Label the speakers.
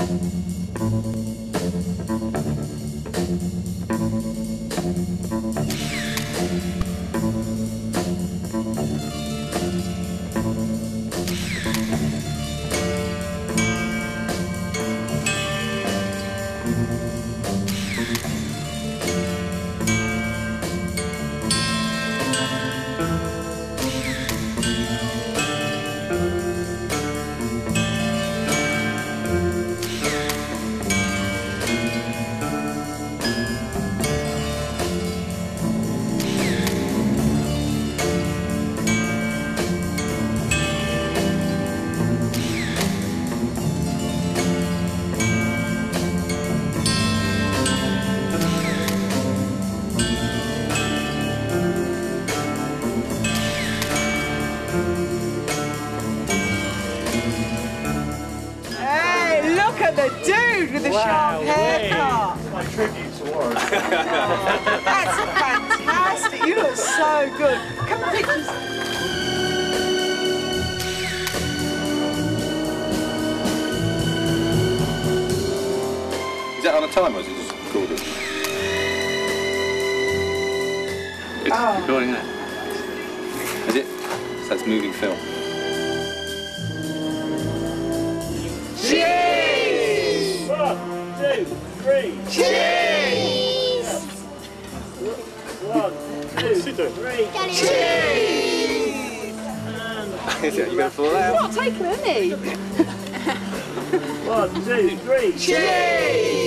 Speaker 1: The dude with the sharp haircut.
Speaker 2: It's my tribute to Warren.
Speaker 1: That's fantastic. You look so good. Come on, pictures.
Speaker 3: Is that on a timer or is it just recorded? It's recording, isn't it? Is it? So it's moving film.
Speaker 2: Cheese! 1, 2, 3.
Speaker 1: Cheese!
Speaker 2: 1, 2, 3.
Speaker 1: Cheese!
Speaker 3: You're going to fall out.
Speaker 1: He's not taking any.
Speaker 2: 1, 2, 3.
Speaker 1: Cheese!